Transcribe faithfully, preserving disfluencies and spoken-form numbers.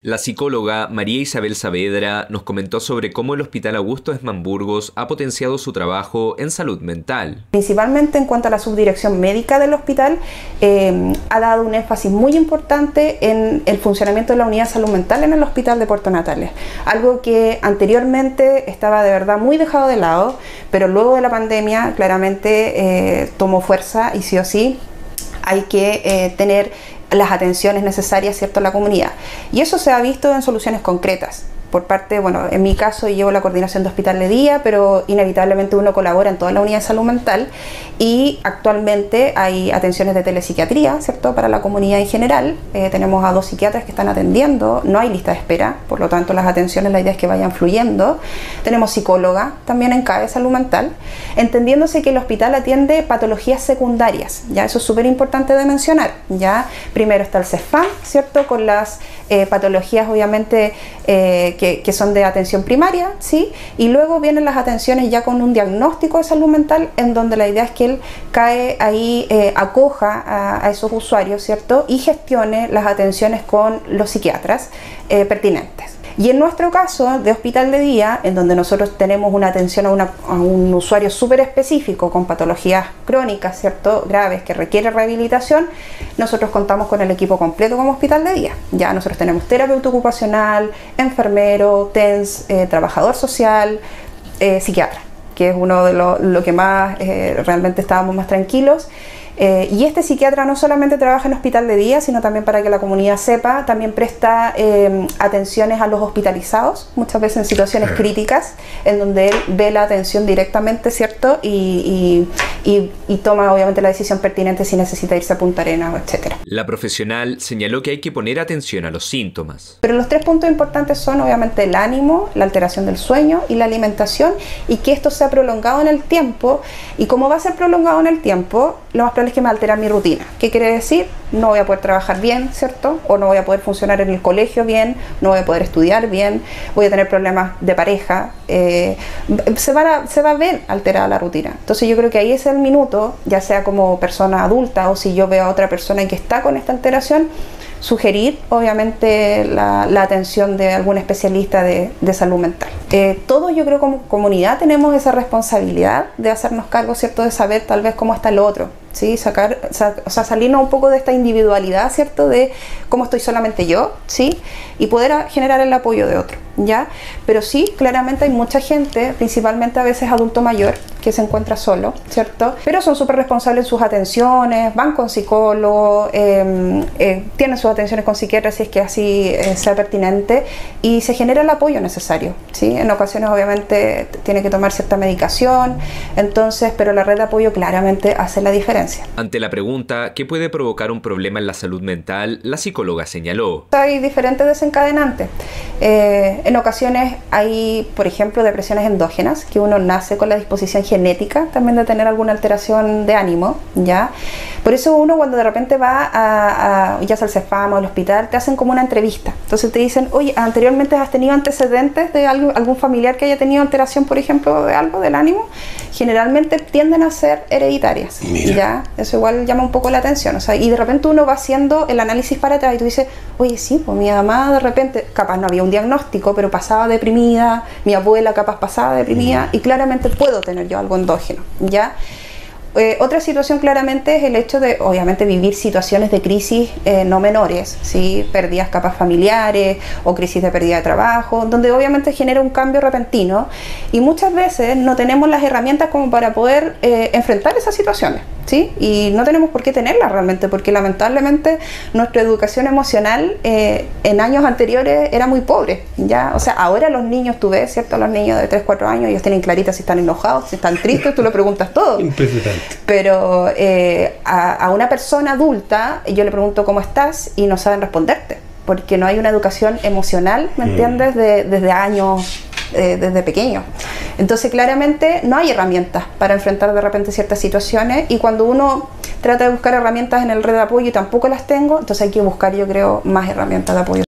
La psicóloga María Isabel Saavedra nos comentó sobre cómo el Hospital Augusto Esmán Burgos ha potenciado su trabajo en salud mental. Principalmente en cuanto a la subdirección médica del hospital, eh, ha dado un énfasis muy importante en el funcionamiento de la unidad de salud mental en el Hospital de Puerto Natales. Algo que anteriormente estaba de verdad muy dejado de lado, pero luego de la pandemia claramente eh, tomó fuerza y sí o sí hay que eh, tener las atenciones necesarias, ¿cierto?, a la comunidad. Y eso se ha visto en soluciones concretas. Por parte, bueno, en mi caso llevo la coordinación de hospital de día, pero inevitablemente uno colabora en toda la unidad de salud mental y actualmente hay atenciones de telepsiquiatría, ¿cierto?, para la comunidad en general. Eh, tenemos a dos psiquiatras que están atendiendo, no hay lista de espera, por lo tanto las atenciones, la idea es que vayan fluyendo. Tenemos psicóloga también en C A E Salud Mental, entendiéndose que el hospital atiende patologías secundarias, ya eso es súper importante de mencionar. Ya primero está el CESFAM, ¿cierto?, con las eh, patologías obviamente eh, que Que, que son de atención primaria, ¿sí? Y luego vienen las atenciones ya con un diagnóstico de salud mental, en donde la idea es que él cae ahí, eh, acoja a, a esos usuarios, ¿cierto? Y gestione las atenciones con los psiquiatras eh, pertinentes. Y en nuestro caso de hospital de día, en donde nosotros tenemos una atención a, una, a un usuario súper específico con patologías crónicas, ¿cierto?, graves, que requiere rehabilitación, nosotros contamos con el equipo completo como hospital de día. Ya nosotros tenemos terapeuta ocupacional, enfermero, T E N S, eh, trabajador social, eh, psiquiatra, que es uno de lo, lo que más eh, realmente estábamos más tranquilos. Eh, y este psiquiatra no solamente trabaja en hospital de día, sino también, para que la comunidad sepa, también presta eh, atenciones a los hospitalizados, muchas veces en situaciones críticas, en donde él ve la atención directamente, ¿cierto? Y, y, y, y toma obviamente la decisión pertinente si necesita irse a Punta Arenas, etcétera. La profesional señaló que hay que poner atención a los síntomas. Pero los tres puntos importantes son obviamente el ánimo, la alteración del sueño y la alimentación, y que esto sea prolongado en el tiempo. Y como va a ser prolongado en el tiempo, lo más probable es que me va a alterar mi rutina. ¿Qué quiere decir? No voy a poder trabajar bien, ¿cierto? O no voy a poder funcionar en el colegio bien, no voy a poder estudiar bien, voy a tener problemas de pareja, eh, se, van a, se va a ver alterada la rutina. Entonces yo creo que ahí es el minuto, ya sea como persona adulta o si yo veo a otra persona que está con esta alteración, sugerir obviamente la, la atención de algún especialista de, de salud mental. Eh, todos, yo creo, como comunidad tenemos esa responsabilidad de hacernos cargo, ¿cierto?, de saber tal vez cómo está el otro, ¿sí? Sacar, sa, o sea, salirnos un poco de esta individualidad, ¿cierto?, de cómo estoy solamente yo, ¿sí?, y poder a, generar el apoyo de otro, ¿ya? Pero sí, claramente hay mucha gente, principalmente a veces adulto mayor, que se encuentra solo, ¿cierto? Pero son súper responsables en sus atenciones, van con psicólogo, eh, eh, tienen sus atenciones con psiquiatras si es que así eh, sea pertinente, y se genera el apoyo necesario, ¿sí? En ocasiones obviamente tiene que tomar cierta medicación, entonces, pero la red de apoyo claramente hace la diferencia. Ante la pregunta ¿qué puede provocar un problema en la salud mental?, la psicóloga señaló: hay diferentes desencadenantes. Eh, en ocasiones hay, por ejemplo, depresiones endógenas, que uno nace con la disposición genética también de tener alguna alteración de ánimo, ¿ya? Por eso uno, cuando de repente va a, a ya sea al CESFAM o al hospital, te hacen como una entrevista. Entonces te dicen: oye, anteriormente has tenido antecedentes de algo, algún familiar que haya tenido alteración, por ejemplo, de algo del ánimo. Generalmente tienden a ser hereditarias. Mira. Ya, eso igual llama un poco la atención, o sea, y de repente uno va haciendo el análisis para atrás y tú dices: oye, sí, pues mi mamá de repente, capaz no había un diagnóstico, pero pasaba deprimida, mi abuela capaz pasaba deprimida, y claramente puedo tener yo algo endógeno, ¿ya? Eh, otra situación claramente es el hecho de, obviamente, vivir situaciones de crisis eh, no menores, ¿sí? Pérdidas capaz familiares o crisis de pérdida de trabajo, donde obviamente genera un cambio repentino, y muchas veces no tenemos las herramientas como para poder eh, enfrentar esas situaciones, ¿sí? Y no tenemos por qué tenerlas realmente, porque lamentablemente nuestra educación emocional eh, en años anteriores era muy pobre, ¿ya? O sea, ahora los niños, tú ves, ¿cierto? Los niños de tres, cuatro años, ellos tienen claritas si están enojados, si están tristes, tú lo preguntas todo. Impresionante. Pero eh, a, a una persona adulta yo le pregunto cómo estás y no saben responderte, porque no hay una educación emocional, ¿me entiendes? De, desde años, eh, desde pequeño. Entonces claramente no hay herramientas para enfrentar de repente ciertas situaciones, y cuando uno trata de buscar herramientas en el red de apoyo y tampoco las tengo, entonces hay que buscar, yo creo, más herramientas de apoyo.